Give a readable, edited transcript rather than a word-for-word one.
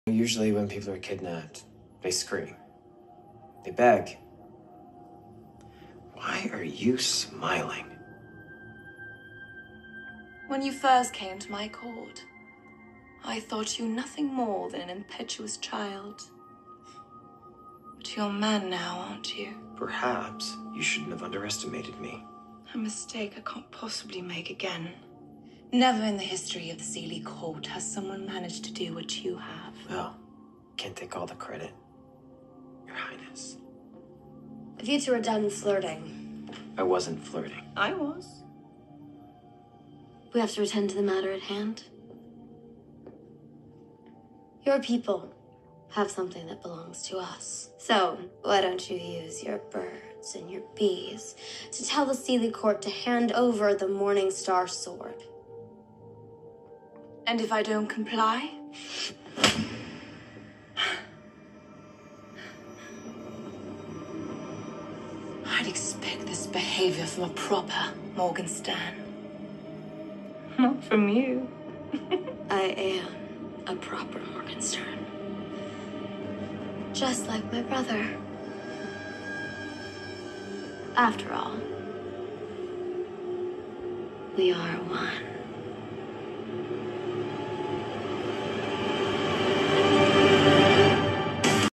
Usually when people are kidnapped, they scream. They beg. Why are you smiling? When you first came to my court, I thought you nothing more than an impetuous child. But you're a man now, aren't you? Perhaps you shouldn't have underestimated me. A mistake I can't possibly make again. Never in the history of the Seelie court has someone managed to do what you have. Well, can't take all the credit, Your Highness. If you two are done flirting... I wasn't flirting. I was. We have to attend to the matter at hand. Your people have something that belongs to us. So, why don't you use your birds and your bees to tell the Seelie court to hand over the Morning Star sword? And if I don't comply? I'd expect this behavior from a proper Morgenstern. Not from you. I am a proper Morgenstern. Just like my brother. After all, we are one.